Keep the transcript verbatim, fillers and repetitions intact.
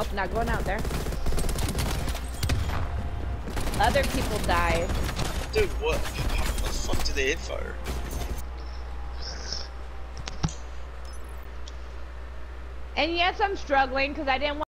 Nope, not going out there. Other people died. Dude, what? How the fuck did they hit fire? And yes, I'm struggling because I didn't want